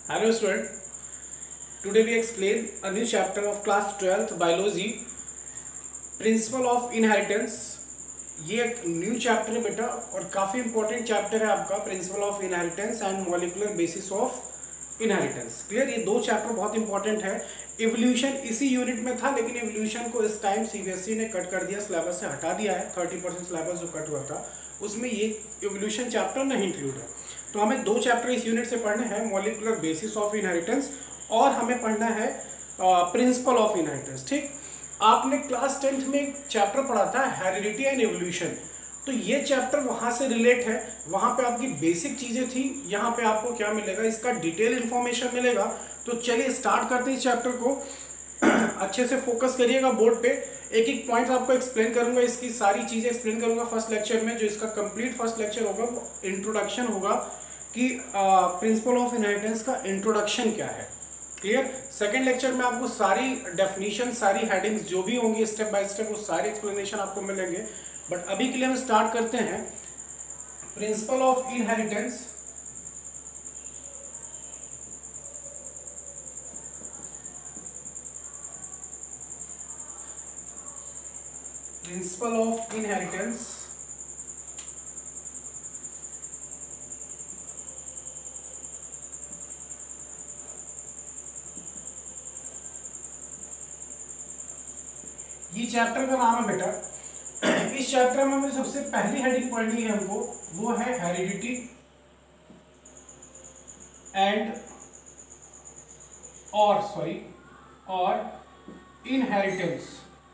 Hello student, today we explain a new chapter of class 12th biology, principle of inheritance. ये एक new chapter है बेटा और काफ़ी इंपॉर्टेंट चैप्टर है आपका, principle of inheritance and molecular basis of inheritance. Clear, ये दो चैप्टर बहुत इंपॉर्टेंट है। इवोल्यूशन इसी यूनिट में था, लेकिन इवोल्यूशन को इस टाइम सीबीएसई ने कट कर दिया, सिलेबस से हटा दिया है। 30% सिलेबस जो कट हुआ था उसमें ये इवोल्यूशन चैप्टर नहीं इंक्लूड है। तो हमें दो चैप्टर इस यूनिट से पढ़ने हैं, मॉलिक्यूलर बेसिस ऑफ इनहेरिटेंस और हमें पढ़ना है प्रिंसिपल ऑफ इनहेरिटेंस। ठीक, आपने क्लास 10th में एक चैप्टर पढ़ा था हेरिडिटी एंड एवोल्यूशन, तो ये चैप्टर वहाँ से रिलेट है। वहाँ पे आपकी बेसिक चीज़ें थी, यहाँ पे आपको क्या मिलेगा, इसका डिटेल इन्फॉर्मेशन मिलेगा। तो चलिए स्टार्ट करते हैं इस चैप्टर को। अच्छे से फोकस करिएगा बोर्ड पे, एक एक पॉइंट आपको एक्सप्लेन करूंगा, इसकी सारी चीज़ें एक्सप्लेन करूंगा फर्स्ट लेक्चर में। जो इसका कंप्लीट फर्स्ट लेक्चर होगा वो इंट्रोडक्शन होगा कि प्रिंसिपल ऑफ इनहेरिटेंस का इंट्रोडक्शन क्या है। क्लियर, सेकेंड लेक्चर में आपको सारी डेफिनेशन, सारी हेडिंग्स जो भी होंगी स्टेप बाय स्टेप, वो सारे एक्सप्लेनेशन आपको मिलेंगे। बट अभी के लिए हम स्टार्ट करते हैं principle of inheritance. Principle of inheritance ये चैप्टर का नाम है बेटा। इस चैप्टर में हमें सबसे पहली हेडिंग पढ़नी है हमको, वो है हेरिडिटी एंड और इनहेरिटेंस।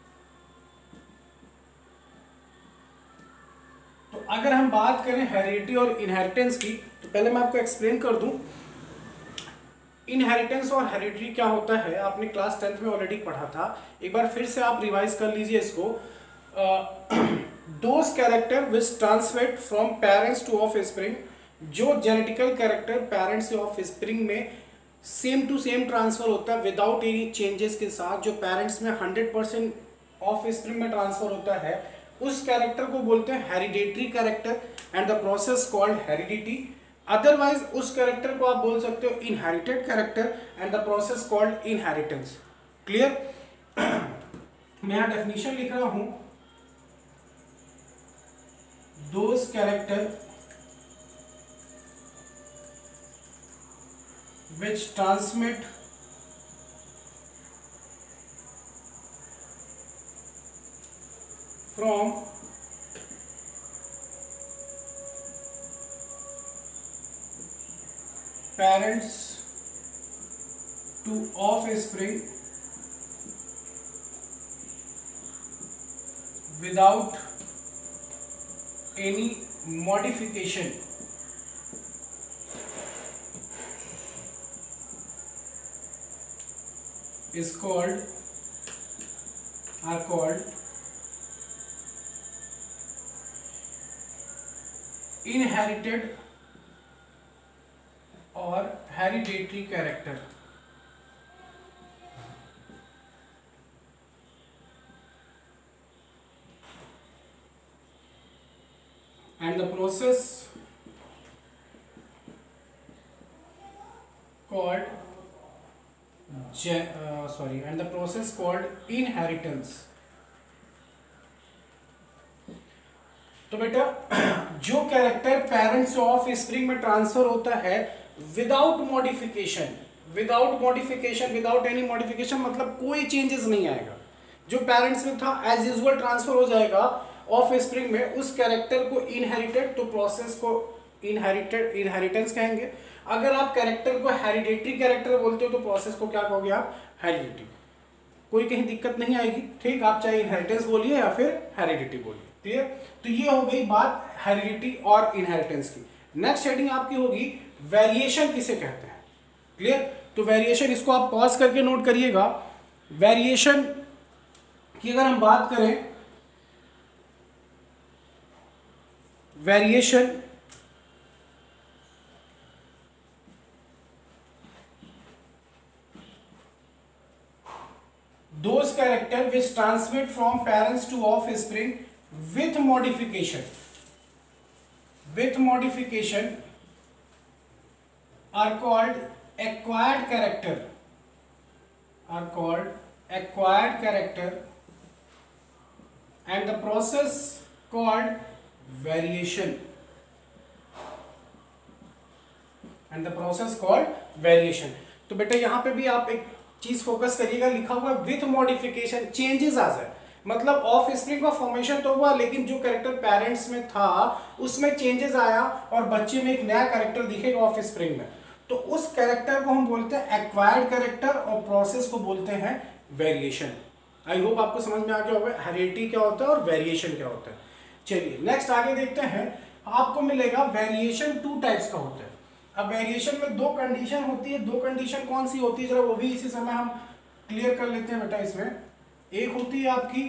तो अगर हम बात करें हेरिडिटी और इनहेरिटेंस की, तो पहले मैं आपको एक्सप्लेन कर दूं इनहेरिटेंस और हेरिडिटी क्या होता है। आपने क्लास 10th में ऑलरेडी पढ़ा था, एक बार फिर से आप रिवाइज कर लीजिए इसको। Those character which transmit from parents to offspring, जो जेनेटिकल कैरेक्टर पेरेंट्स से ऑफ स्प्रिंग में सेम टू सेम ट्रांसफर होता है विदाउट एनी चेंजेस के साथ, जो पेरेंट्स में 100% ऑफ स्प्रिंग में ट्रांसफर होता है, उस कैरेक्टर को बोलते हैं hereditary character and the process called heredity. Otherwise उस कैरेक्टर को आप बोल सकते हो inherited character and the process called inheritance. Clear, मैं यहां डेफिनेशन लिख रहा हूं, those character which transmit from parents to offspring without any modification are called inherited or hereditary character। and the process called and the process called inheritance। तो बेटा जो character parents offspring में transfer होता है without modification, without any modification मतलब कोई changes नहीं आएगा, जो पेरेंट्स में था एज यूजुअल ट्रांसफर हो जाएगा ऑफ स्प्रिंग में, उस कैरेक्टर को इनहेरिटेड, तो प्रोसेस को इनहेरिटेंस कहेंगे। अगर आप कैरेक्टर को हेरिडेटरी कैरेक्टर बोलते हो तो प्रोसेस को क्या कहोगे आप, हेरिडिटी। कोई कहीं दिक्कत नहीं आएगी। ठीक, आप चाहे इनहेरिटेंस बोलिए या फिर हेरिडिटी बोलिए। क्लियर, तो ये हो गई बात हेरिडिटी और इनहेरिटेंस की। नेक्स्ट हेडिंग आपकी होगी वेरिएशन किसे कहते हैं। क्लियर, तो वेरिएशन, इसको आप पॉज करके नोट करिएगा। वेरिएशन की अगर हम बात करें, variation those character which transmit from parents to offspring with modification are called acquired character are called acquired character and the process called variation and the process called variation। तो बेटा यहाँ पे भी आप एक चीज फोकस करिएगा, लिखा हुआ विथ मॉडिफिकेशन चेंजेस आ जाए, मतलब ऑफ स्प्रिंग का फॉर्मेशन तो हुआ लेकिन जो कैरेक्टर पेरेंट्स में था उसमें चेंजेस आया और बच्चे में एक नया कैरेक्टर दिखेगा ऑफ स्प्रिंग में, तो उस कैरेक्टर को हम बोलते हैं एक्वायर्ड कैरेक्टर और प्रोसेस को बोलते हैं वेरिएशन। आई होप आपको समझ में आ गया होगा हेरिडिटी क्या होता है और वेरिएशन क्या होता है। चलिए नेक्स्ट आगे देखते हैं। आपको मिलेगा वेरिएशन 2 टाइप्स का होता है। अब वेरिएशन में 2 कंडीशन होती है, 2 कंडीशन कौन सी होती है जरा वो भी इसी समय हम क्लियर कर लेते हैं बेटा। इसमें एक होती है आपकी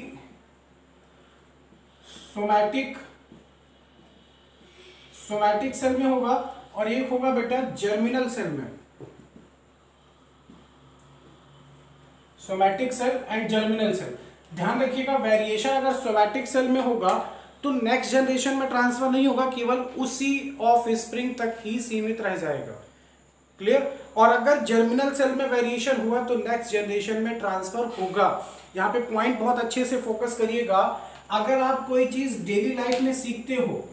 सोमैटिक सेल में होगा और एक होगा बेटा जर्मिनल सेल में, somatic cell and germinal cell. ध्यान रखिएगा वेरिएशन अगर सोमैटिक सेल में होगा तो नेक्स्ट जनरेशन में ट्रांसफर नहीं होगा, केवल उसी ऑफ स्प्रिंग तक ही सीमित रह जाएगा। क्लियर। और अगर जर्मिनल सेल में वेरिएशन हुआ तो नेक्स्ट जनरेशन में ट्रांसफर होगा। यहाँ पे पॉइंट बहुत अच्छे से फोकस करिएगा। अगर आप कोई चीज डेली लाइफ में सीखते हो,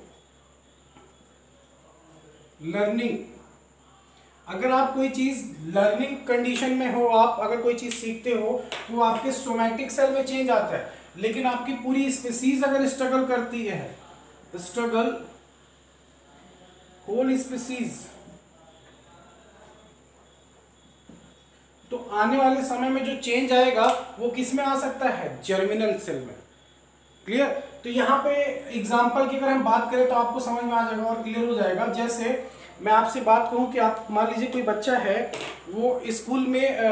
लर्निंग, अगर आप कोई चीज लर्निंग कंडीशन में हो, आप अगर कोई चीज सीखते हो तो आपके सोमैटिक सेल में चेंज आता है, लेकिन आपकी पूरी स्पीसीज अगर स्ट्रगल करती है, स्ट्रगल होल स्पीसीज, तो आने वाले समय में जो चेंज आएगा वो किस में आ सकता है, जर्मिनल सेल में। क्लियर। तो यहाँ पे एग्जांपल की अगर हम बात करें तो आपको समझ में आ जाएगा और क्लियर हो जाएगा। जैसे मैं आपसे बात कहूँ कि आप मान लीजिए कोई बच्चा है वो स्कूल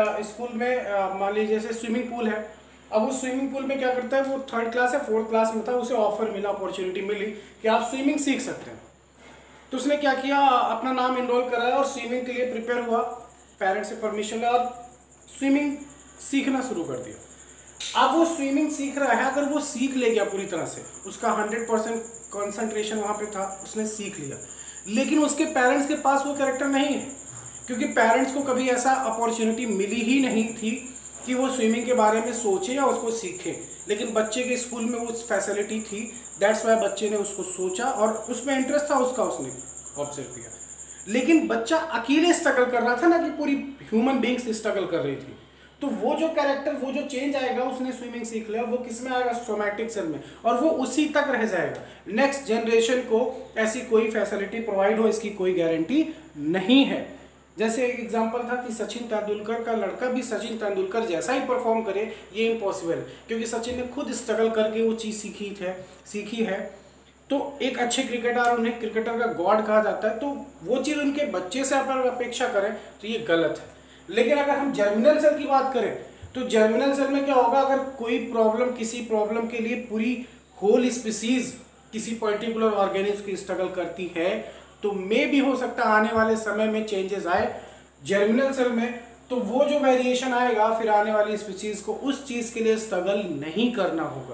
में मान लीजिए जैसे स्विमिंग पूल है, अब वो स्विमिंग पूल में क्या करता है, वो 3rd क्लास या 4th क्लास में था, उसे ऑफर मिला, अपॉर्चुनिटी मिली कि आप स्विमिंग सीख सकते हैं। तो उसने क्या किया, अपना नाम इनरोल कराया और स्विमिंग के लिए प्रिपेयर हुआ, पेरेंट्स से परमिशन लिया और स्विमिंग सीखना शुरू कर दिया। अब वो स्विमिंग सीख रहा है, अगर वो सीख ले गया पूरी तरह से, उसका 100% कॉन्सेंट्रेशन वहाँ पे था, उसने सीख लिया, लेकिन उसके पेरेंट्स के पास वो कैरेक्टर नहीं है, क्योंकि पेरेंट्स को कभी ऐसा अपॉर्चुनिटी मिली ही नहीं थी कि वो स्विमिंग के बारे में सोचे या उसको सीखे, लेकिन बच्चे के स्कूल में वो फैसिलिटी थी। दैट्स वाई बच्चे ने उसको सोचा और उसमें इंटरेस्ट था उसका, उसने ऑब्जर्व किया। लेकिन बच्चा अकेले स्ट्रगल कर रहा था ना कि पूरी ह्यूमन बीइंग्स स्ट्रगल कर रही थी, तो वो जो कैरेक्टर, वो जो चेंज आएगा, उसने स्विमिंग सीख लिया, वो किस में आएगा, सोमैटिक सेल में, और वो उसी तक रह जाएगा। नेक्स्ट जनरेशन को ऐसी कोई फैसिलिटी प्रोवाइड हो इसकी कोई गारंटी नहीं है। जैसे एक एग्जांपल था कि सचिन तेंदुलकर का लड़का भी सचिन तेंदुलकर जैसा ही परफॉर्म करे, ये इम्पॉसिबल है, क्योंकि सचिन ने खुद स्ट्रगल करके वो चीज़ सीखी है। तो एक अच्छे क्रिकेटर, उन्हें क्रिकेटर का गॉड कहा जाता है, तो वो चीज़ उनके बच्चे से अगर अपेक्षा करें तो ये गलत है। लेकिन अगर हम जर्मिनल सेल की बात करें तो जर्मिनल सेल में क्या होगा, अगर कोई प्रॉब्लम, किसी प्रॉब्लम के लिए पूरी होल स्पीसीज किसी पर्टिकुलर ऑर्गेनिज्म की स्ट्रगल करती है, तो मे भी हो सकता है आने वाले समय में चेंजेस आए जर्मिनल सेल में, तो वो जो वेरिएशन आएगा फिर आने वाली स्पीसीज को उस चीज के लिए स्ट्रगल नहीं करना होगा।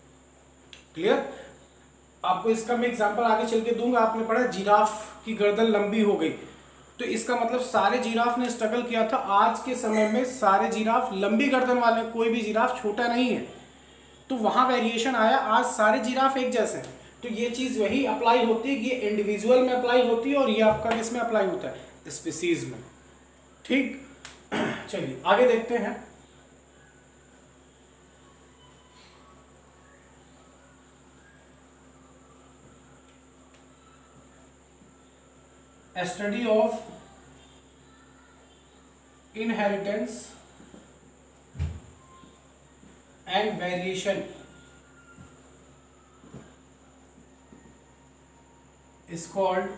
क्लियर। आपको इसका मैं एग्जांपल आगे चल के दूंगा। आपने पढ़ा जिराफ की गर्दन लंबी हो गई, तो इसका मतलब सारे जिराफ ने स्ट्रगल किया था। आज के समय में सारे जिराफ लंबी गर्दन वाले, कोई भी जिराफ छोटा नहीं है, तो वहां वेरिएशन आया। आज सारे जिराफ एक जैसे हैं, तो ये चीज वही अप्लाई होती है कि ये इंडिविजुअल में अप्लाई होती है और ये आपका किसमें अप्लाई होता है, स्पीसीज में। ठीक। चलिए आगे देखते हैं। Study of inheritance and variation is called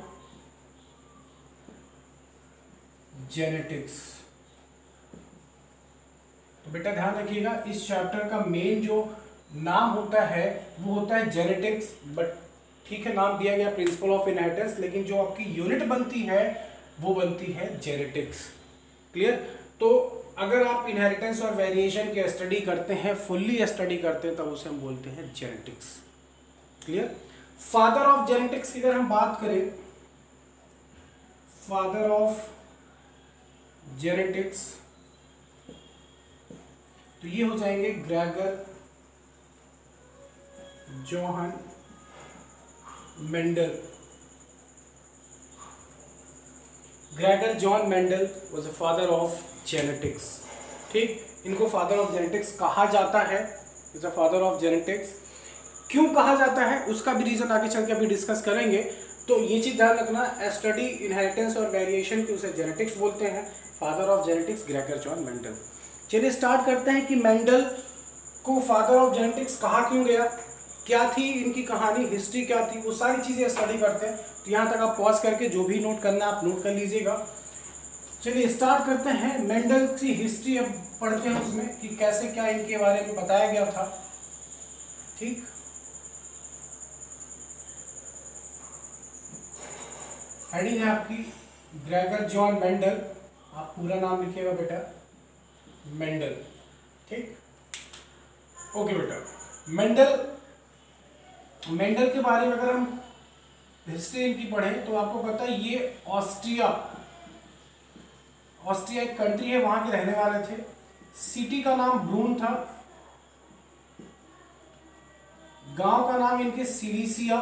genetics। तो बेटा ध्यान रखिएगा, इस चैप्टर का मेन जो नाम होता है वो होता है जेनेटिक्स, बट ठीक है नाम दिया गया प्रिंसिपल ऑफ इनहेरिटेंस, लेकिन जो आपकी यूनिट बनती है वो बनती है जेनेटिक्स। क्लियर। तो अगर आप इनहेरिटेंस और वेरिएशन की स्टडी करते हैं, फुल्ली स्टडी करते हैं, तब उसे हम बोलते हैं genetics. Clear. Father of genetics की अगर हम बात करें, फादर ऑफ जेनेटिक्स, तो ये हो जाएंगे Gregor Johann Mendel. Gregor John Mendel was the father of genetics. ठीक, इनको फादर ऑफ जेनेटिक्स कहा जाता है, is the father of genetics. क्यों कहा जाता है उसका भी रीजन आगे चल के अभी डिस्कस करेंगे। तो ये चीज ध्यान रखना, स्टडी इनहेरिटेंस और वेरिएशन की उसे जेनेटिक्स बोलते हैं। Father of genetics Gregor John Mendel. चलिए स्टार्ट करते हैं कि मेंडल को फादर ऑफ जेनेटिक्स कहा क्यों गया, क्या थी इनकी कहानी, हिस्ट्री क्या थी, वो सारी चीज़ें स्टडी करते हैं। तो यहाँ तक आप पॉज करके जो भी नोट करना है आप नोट कर लीजिएगा। चलिए स्टार्ट करते हैं, मेंडल की हिस्ट्री अब पढ़ते हैं उसमें कि कैसे क्या इनके बारे में बताया गया था। ठीक, हेडिंग है आपकी ग्रेगर जॉन मेंडल, आप पूरा नाम लिखिएगा बेटा, मेंडल। ठीक, ओके बेटा। मेंडल के बारे में अगर हम हिस्ट्री इनकी पढ़ें तो आपको पता है ये ऑस्ट्रिया एक कंट्री है, वहां के रहने वाले थे। सिटी का नाम ब्रून था, गांव का नाम इनके सिलीसिया।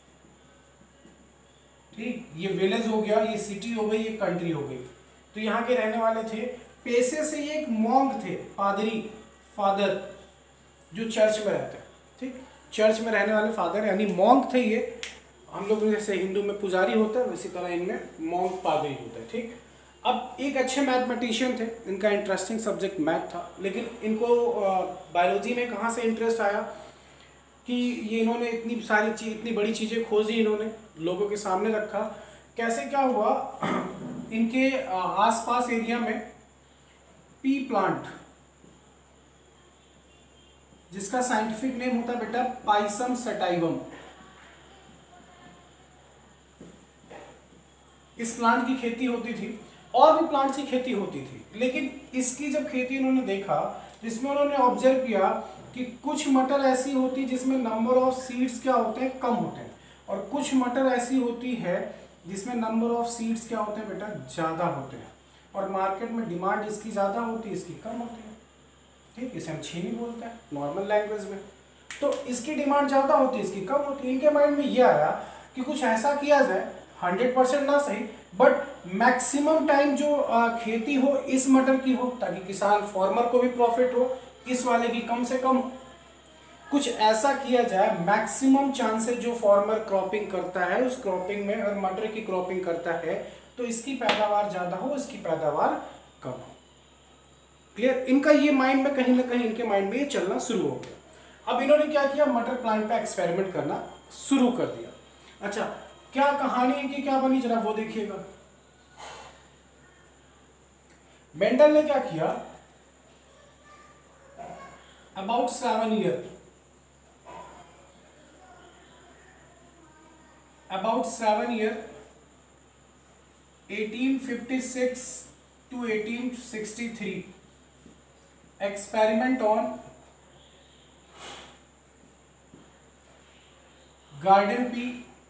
ठीक, ये विलेज हो गया, ये सिटी हो गई, ये कंट्री हो गई। तो यहाँ के रहने वाले थे। पेशे से ये एक मॉन्क थे, पादरी, फादर, जो चर्च में रहते हैं। ठीक, चर्च में रहने वाले फादर यानी मॉन्क थे ये। हम लोग जैसे हिंदू में पुजारी होता है वैसी तरह इनमें मॉन्क पादरी होता है। ठीक, अब एक अच्छे मैथमेटिशियन थे, इनका इंटरेस्टिंग सब्जेक्ट मैथ था। लेकिन इनको बायोलॉजी में कहाँ से इंटरेस्ट आया कि ये इन्होंने इतनी सारी चीज, इतनी बड़ी चीज़ें खोजी, इन्होंने लोगों के सामने रखा। कैसे क्या हुआ, इनके आसपास एरिया में पी प्लांट, जिसका साइंटिफिक नेम होता है बेटा पाइसम सटाइवम, इस प्लांट की खेती होती थी। और भी प्लांट्स की खेती होती थी, लेकिन इसकी जब खेती उन्होंने देखा, जिसमें उन्होंने ऑब्जर्व किया कि कुछ मटर ऐसी होती जिसमें नंबर ऑफ सीड्स क्या होते हैं, कम होते हैं, और कुछ मटर ऐसी होती है जिसमें नंबर ऑफ सीड्स क्या होते हैं बेटा, ज़्यादा होते हैं। और मार्केट में डिमांड इसकी ज़्यादा होती है, इसकी कम होती है। ठीक, इसे हम छीनी बोलते हैं नॉर्मल लैंग्वेज में। तो इसकी डिमांड ज़्यादा होती है, इसकी कम होती है। इनके माइंड में ये आया कि कुछ ऐसा किया जाए, 100% ना सही बट मैक्सिमम टाइम जो खेती हो इस मटर की हो, ताकि किसान फार्मर को भी प्रॉफिट हो, इस वाले की कम से कम। कुछ ऐसा किया जाए मैक्सिमम चांसेस जो फार्मर क्रॉपिंग करता है उस क्रॉपिंग में, अगर मटर की क्रॉपिंग करता है तो इसकी पैदावार ज़्यादा हो, इसकी पैदावार कम हो। क्लियर, इनका ये माइंड में कहीं ना कहीं इनके माइंड में ये चलना शुरू हो गया। अब इन्होंने क्या किया, मटर प्लांट पे एक्सपेरिमेंट करना शुरू कर दिया। अच्छा, क्या कहानी इनकी क्या बनी जरा वो देखिएगा। मेंडल ने क्या किया, about 7 year 1856 to 1863 experiment on garden pea,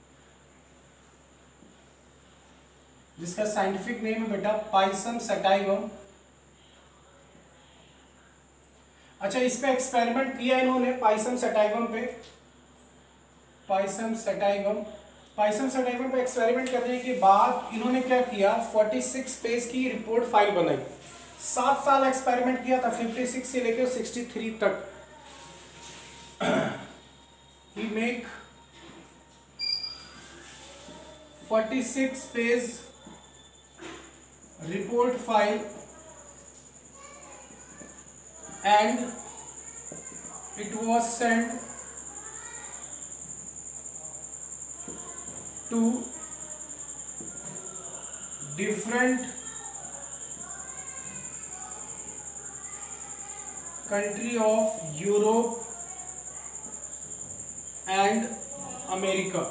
जिसका साइंटिफिक नेम है बेटा पाइसम सटाइवम। अच्छा, इस पे एक्सपेरिमेंट किया इन्होंने पाइसम सटाइवम पे। पाइसम सटाइवम पे एक्सपेरिमेंट करने के बाद इन्होंने क्या किया, 46 पेज की रिपोर्ट फाइल बनाई। 7 साल एक्सपेरिमेंट किया था, 56 से लेकर 63 तक। He make 46 page report file and it was sent to different country of Europe and America।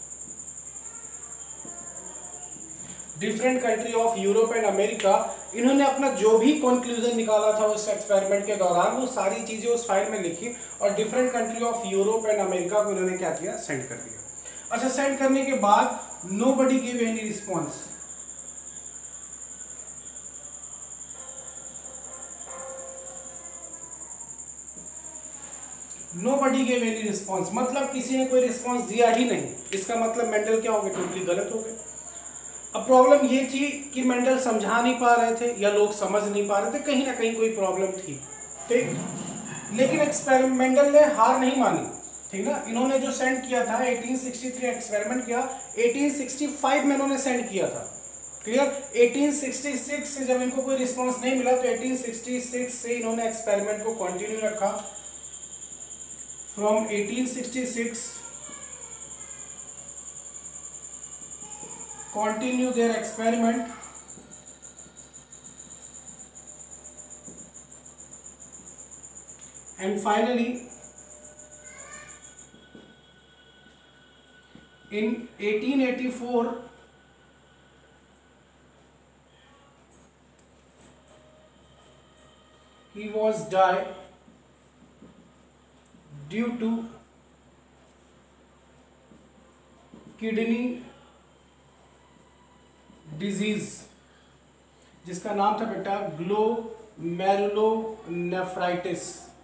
Different country of Europe and America. इन्होंने अपना जो भी कंक्लूजन निकाला था उस एक्सपेरिमेंट के दौरान वो सारी चीज़ें उस फाइल में लिखी और different country of Europe and America को इन्होंने क्या किया, सेंड कर दिया। अच्छा, सेंड करने के बाद nobody give any response. Nobody gave any response, मतलब किसी ने कोई रिस्पॉन्स दिया ही नहीं। इसका मतलब मेंडल क्या हो गए, टोटली गलत हो गए। अब प्रॉब्लम ये थी कि मेंडल समझा नहीं पा रहे थे या लोग समझ नहीं पा रहे थे, कहीं ना कहीं कोई प्रॉब्लम थी, ठीक। लेकिन मेंडल ने हार नहीं मानी, ठीक ना। इन्होंने जो सेंड किया था 1863 एक्सपेरिमेंट किया, 1865 में इन्होंने सेंड किया था, क्लियर। 1866 से जब इनको कोई रिस्पॉन्स नहीं मिला तो 1866 से इन्होंने एक्सपेरिमेंट को कंटिन्यू रखा। From 1866 continue their experiment and finally in 1884 he was died due to kidney disease, जिसका नाम था बेटा ग्लोमेरुलोनेफ्राइटिस,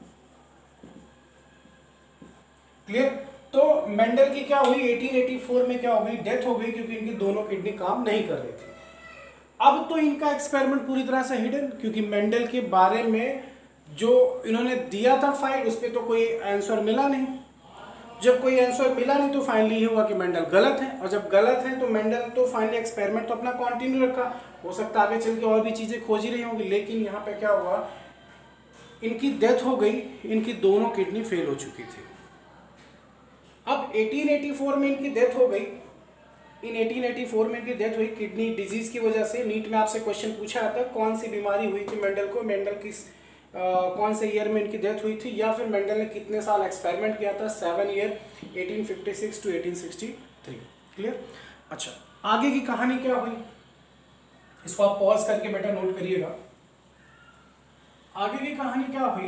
क्लियर। तो मेंडल की क्या हुई, 1884 में क्या हो गई, डेथ हो गई, क्योंकि इनकी दोनों किडनी काम नहीं कर रही थी। अब तो इनका एक्सपेरिमेंट पूरी तरह से हिडन, क्योंकि मेंडल के बारे में जो इन्होंने दिया था फाइल, उस पर तो कोई आंसर मिला नहीं। जब कोई आंसर मिला नहीं तो फाइनली ये हुआ कि मेंडल गलत है, और जब गलत है तो मेंडल तो फाइनली एक्सपेरिमेंट तो अपना कंटिन्यू रखा। हो सकता है आगे चल के और भी चीज़ें खोजी रही होंगी, लेकिन यहाँ पे क्या हुआ, इनकी डेथ हो गई, इनकी दोनों किडनी फेल हो चुकी थी। अब 1884 में इनकी डेथ हो गई, इन 1884 में इनकी डेथ हुई किडनी डिजीज की वजह से। नीट में आपसे क्वेश्चन पूछा आता कौन सी बीमारी हुई थी मेंडल को, मेंडल किस कौन से ईयर में इनकी डेथ हुई थी, या फिर मेंडल ने कितने साल एक्सपेरिमेंट किया था, 7 ईयर 1856 टू 1863, क्लियर। अच्छा, आगे की कहानी क्या हुई, इसको आप पॉज करके बेटा नोट करिएगा। आगे की कहानी क्या हुई,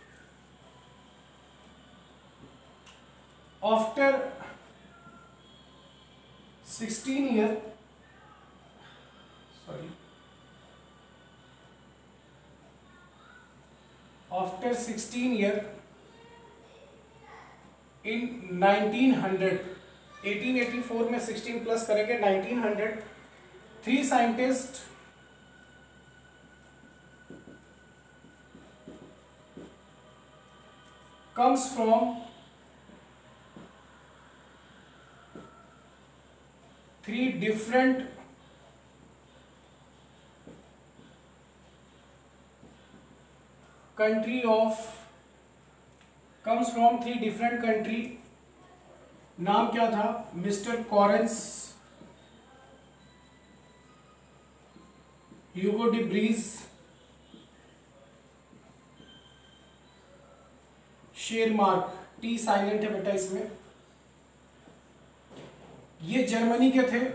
after 16 year after 16 year in 1900, 1884 में 16 प्लस करेंगे 1900, 3 scientist comes from 3 different country। नाम क्या था, mister Correns, Hugo de Vries, Tschermak, T silent है बेटा इसमें। ये जर्मनी के थे,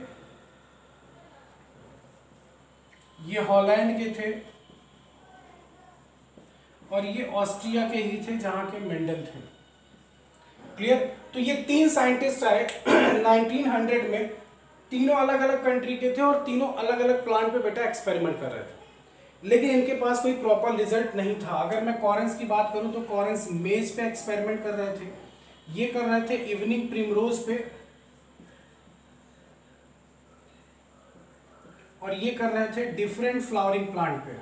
ये हॉलैंड के थे, और ये ऑस्ट्रिया के ही थे जहां के मेंडल थे, क्लियर। तो ये 3 साइंटिस्ट आए 1900 में, तीनों अलग अलग कंट्री के थे और तीनों अलग अलग प्लांट पे बेटा एक्सपेरिमेंट कर रहे थे, लेकिन इनके पास कोई प्रॉपर रिजल्ट नहीं था। अगर मैं कॉरेंस की बात करूं तो कॉरेंस मेज पे एक्सपेरिमेंट कर रहे थे, ये कर रहे थे इवनिंग प्रिमरोज पे, और ये कर रहे थे डिफरेंट फ्लावरिंग प्लांट पे।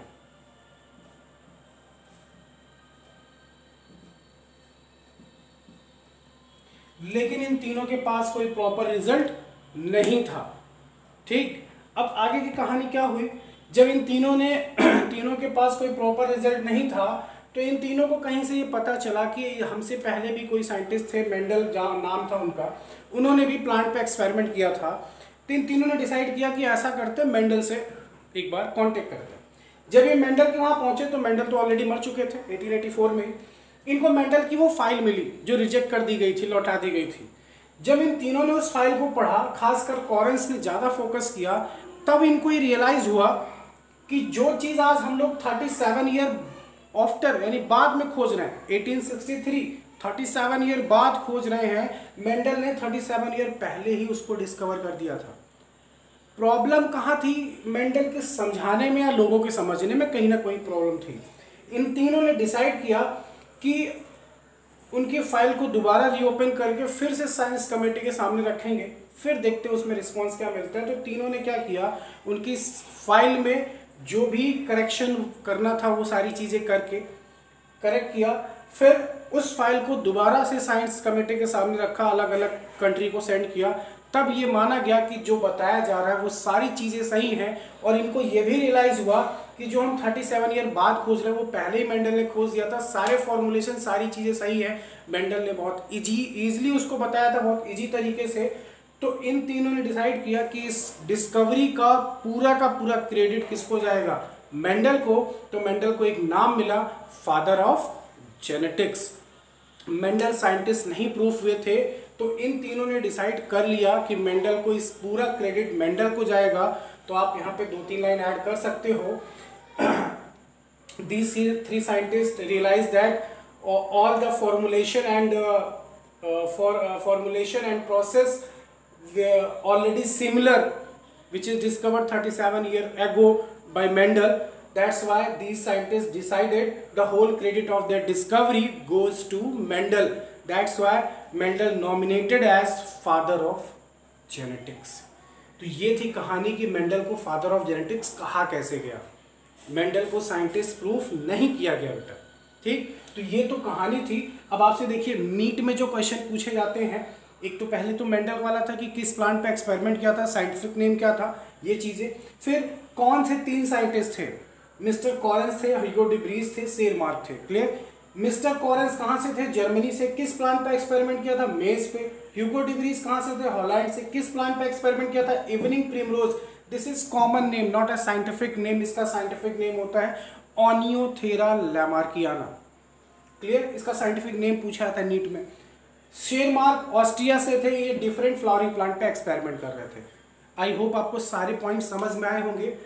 लेकिन इन तीनों के पास कोई प्रॉपर रिजल्ट नहीं था, ठीक। अब आगे की कहानी क्या हुई, जब इन तीनों के पास कोई प्रॉपर रिजल्ट नहीं था, तो इन तीनों को कहीं से ये पता चला कि हमसे पहले भी कोई साइंटिस्ट थे, मेंडल जहाँ नाम था उनका, उन्होंने भी प्लांट पे एक्सपेरिमेंट किया था। तो इन तीनों ने डिसाइड किया कि ऐसा करते हैं, मेंडल से एक बार कांटेक्ट करते हैं। जब ये मेंडल के वहाँ पहुँचे तो मेंडल तो ऑलरेडी मर चुके थे 1884 में। इनको मेंडल की वो फाइल मिली जो रिजेक्ट कर दी गई थी, लौटा दी गई थी। जब इन तीनों ने उस फाइल को पढ़ा, खासकर कॉरेंस ने ज़्यादा फोकस किया, तब इनको ये रियलाइज़ हुआ कि जो चीज़ आज हम लोग 37 ईयर आफ्टर यानी बाद में खोज रहे हैं, 1863 37 ईयर बाद खोज रहे हैं, मेंडल ने 37 ईयर पहले ही उसको डिस्कवर कर दिया था। प्रॉब्लम कहाँ थी, मेंडल के समझाने में या लोगों के समझने में कहीं ना कहीं प्रॉब्लम थी। इन तीनों ने डिसाइड किया कि उनकी फाइल को दोबारा रीओपन करके फिर से साइंस कमेटी के सामने रखेंगे, फिर देखते हैं उसमें रिस्पॉन्स क्या मिलता है। तो तीनों ने क्या किया, उनकी फाइल में जो भी करेक्शन करना था वो सारी चीज़ें करके करेक्ट किया, फिर उस फाइल को दोबारा से साइंस कमेटी के सामने रखा, अलग अलग कंट्री को सेंड किया। तब ये माना गया कि जो बताया जा रहा है वो सारी चीज़ें सही हैं, और इनको ये भी रियलाइज़ हुआ कि जो हम 37 ईयर बाद खोज रहे हैं वो पहले ही मेंडल ने खोज दिया था, सारे फॉर्मुलेशन सारी चीज़ें सही है, मेंडल ने बहुत ईजिली उसको बताया था, बहुत ईजी तरीके से। तो इन तीनों ने डिसाइड किया कि इस डिस्कवरी का पूरा क्रेडिट किसको जाएगा, मेंडल को। तो मेंडल को एक नाम मिला, father of genetics. Mendel scientist नहीं प्रूफ हुए थे, तो इन तीनों ने डिसाइड कर लिया कि मेंडल को इस पूरा क्रेडिट मेंडल को जाएगा। तो आप यहाँ पे 2-3 लाइन ऐड कर सकते हो। These three scientists realized that all the formulation and process were already similar, which is discovered 37 years ago by Mendel. That's why these scientists decided the whole credit of their discovery goes to Mendel. That's why Mendel nominated as father of genetics. तो ये थी कहानी कि Mendel को father of genetics कहा कैसे गया। Mendel को साइंटिस्ट प्रूफ नहीं किया गया बेटा, ठीक। तो ये तो कहानी थी। अब आपसे देखिए नीट में जो क्वेश्चन पूछे जाते हैं, एक तो पहले तो मेंडल वाला था कि किस प्लांट पे एक्सपेरिमेंट किया था, साइंटिफिक नेम क्या था, ये चीज़ें। फिर कौन से 3 साइंटिस्ट थे, मिस्टर कॉरेंस थे, ह्यूगो डी व्रीज थे, शेरमार्क थे, क्लियर। मिस्टर कॉरेंस कहाँ से थे, जर्मनी से, किस प्लांट पे एक्सपेरिमेंट किया था, मेज पे। ह्यूगो डी व्रीज कहाँ से थे, हॉलैंड से, किस प्लांट पे एक्सपेरिमेंट किया था, evening primrose. This is common name, not a scientific name. इसका साइंटिफिक नेम होता है ओनियोथेरा लैमार्कियाना, क्लियर। इसका साइंटिफिक नेम पूछा था नीट में। शेरमार्क ऑस्ट्रिया से थे, ये डिफरेंट फ्लावरिंग प्लांट पे एक्सपेरिमेंट कर रहे थे। आई होप आपको सारे पॉइंट समझ में आए होंगे।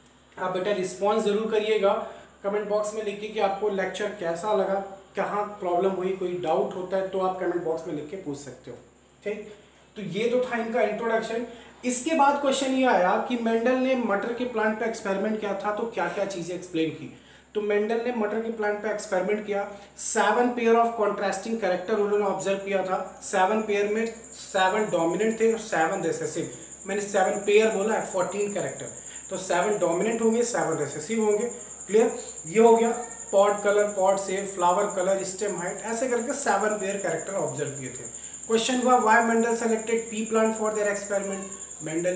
आप बेटा रिस्पॉन्स जरूर करिएगा कमेंट बॉक्स में लिख के कि आपको लेक्चर कैसा लगा, कहाँ प्रॉब्लम हुई, कोई डाउट होता है तो आप कमेंट बॉक्स में लिख के पूछ सकते हो, ठीक। तो ये तो था इनका इंट्रोडक्शन। इसके बाद क्वेश्चन ये आया कि मेंडल ने मटर के प्लांट पे एक्सपेरिमेंट किया था, तो क्या क्या चीज़ें एक्सप्लेन की। तो मेंडल ने मटर के प्लांट पे एक्सपेरिमेंट किया, 7 पेयर ऑफ कॉन्ट्रास्टिंग कैरेक्टर उन्होंने ऑब्जर्व किया था। 7 पेयर में 7 डोमिनेंट थे और 7 रिसेसिव। मैंने 7 पेयर बोला है, 14 कैरेक्टर, तो 7 डोमिनेंट होंगे, 7 रिसेसिव होंगे, क्लियर। ये हो गया। Pod colour, pod shape, flower colour, stem height, ऐसे करके 7 पेयर कैरेक्टर ऑब्जर्व किए थे। क्वेश्चन हुआ why Mendel selected pea plant for their experiment. Mendel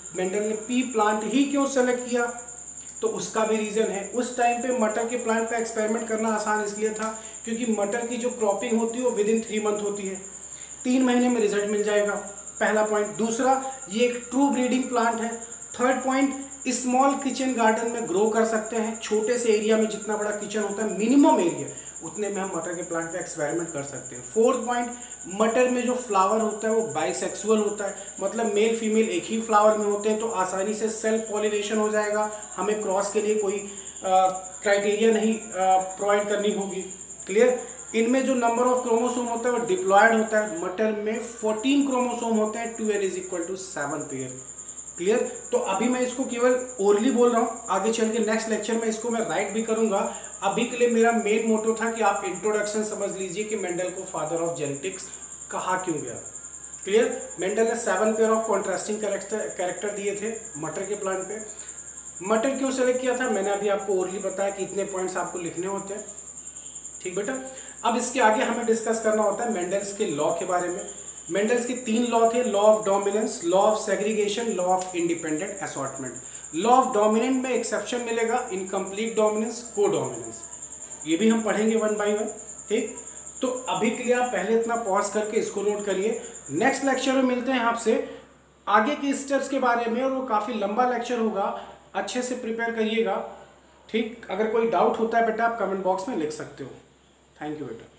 ने पी प्लांट ही क्यों सेलेक्ट किया, तो उसका भी रीज़न है। उस टाइम पे मटर के प्लांट पे एक्सपेरिमेंट करना आसान इसलिए था क्योंकि मटर की जो क्रॉपिंग होती है वो विदिन 3 मंथ होती है, 3 महीने में रिजल्ट मिल जाएगा, पहला पॉइंट। दूसरा, ये एक ट्रू ब्रीडिंग प्लांट है। Third point, small kitchen garden में ग्रो कर सकते हैं, छोटे से एरिया में, जितना बड़ा किचन होता है मिनिमम एरिया उतने में हम मटर के प्लांट पे एक्सपेरिमेंट कर सकते हैं। फोर्थ पॉइंट, मटर में जो फ्लावर होता है वो बाइसेक्सुअल होता है, मतलब मेल फीमेल एक ही फ्लावर में होते हैं, तो आसानी से सेल्फ पॉलिनेशन हो जाएगा, हमें क्रॉस के लिए कोई क्राइटेरिया नहीं प्रोवाइड करनी होगी, क्लियर। इनमें जो नंबर ऑफ क्रोमोसोम होता है वो डिप्लॉयड होता है, मटर में 14 क्रोमोसोम होते हैं, 2n = 7 पेयर, क्लियर। तो अभी मैं इसको केवल ओरली बोल रहा हूँ, आगे चल के नेक्स्ट लेक्चर में इसको मैं राइट भी करूँगा। अभी के लिए मेरा मेन मोटो था कि आप इंट्रोडक्शन समझ लीजिए कि मेंडल को फादर ऑफ जेनेटिक्स कहा क्यों गया, क्लियर। मेंडल ने 7 पेयर ऑफ कॉन्ट्रास्टिंग कैरेक्टर दिए थे मटर के प्लांट पे। मटर क्यों सेलेक्ट किया था, मैंने अभी आपको ओरली बताया कि इतने पॉइंट्स आपको लिखने होते हैं, ठीक बेटा। अब इसके आगे हमें डिस्कस करना होता है मेंडल्स के लॉ के बारे में। मेंडल्स के 3 लॉ थे, law of dominance, law of segregation, law of independent assortment. Law of dominant में एक्सेप्शन मिलेगा, इनकम्प्लीट डोमिनेंस, को डोमिनेंस, ये भी हम पढ़ेंगे 1 बाय 1, ठीक। तो अभी के लिए आप पहले इतना पॉज करके इसको नोट करिए। नेक्स्ट लेक्चर में मिलते हैं आपसे आगे के स्टेप्स के बारे में, और वो काफ़ी लंबा लेक्चर होगा, अच्छे से प्रिपेयर करिएगा, ठीक। अगर कोई डाउट होता है बेटा आप कमेंट बॉक्स में लिख सकते हो। थैंक यू बेटा।